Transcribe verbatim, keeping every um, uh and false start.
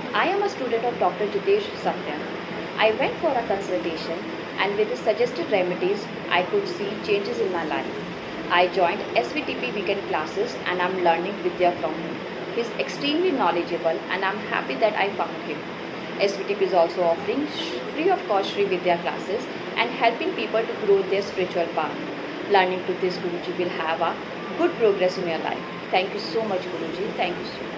I am a student of Doctor Jitesh Satyam. I went for a consultation and with the suggested remedies, I could see changes in my life. I joined S V T P weekend classes and I'm learning Vidya from him. He is extremely knowledgeable and I'm happy that I found him. S V T P is also offering free of cost Srividya classes and helping people to grow their spiritual path. Learning to this Guruji will have a good progress in your life. Thank you so much Guruji. Thank you so much.